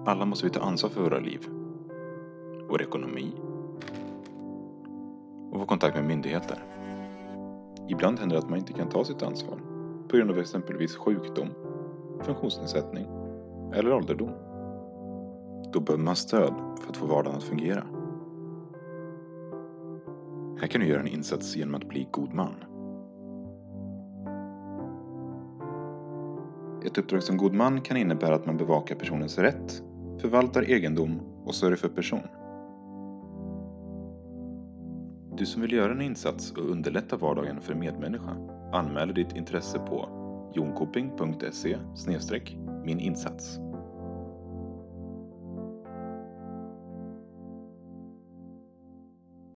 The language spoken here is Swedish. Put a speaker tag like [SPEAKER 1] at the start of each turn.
[SPEAKER 1] Alla måste vi ta ansvar för våra liv, vår ekonomi och vår kontakt med myndigheter. Ibland händer det att man inte kan ta sitt ansvar på grund av exempelvis sjukdom, funktionsnedsättning eller ålderdom. Då behöver man stöd för att få vardagen att fungera. Här kan du göra en insats genom att bli god man. Ett uppdrag som god man kan innebära att man bevakar personens rätt, förvaltar egendom och sörjer för person. Du som vill göra en insats och underlätta vardagen för en medmänniska anmäler ditt intresse på jonkoping.se/min insats.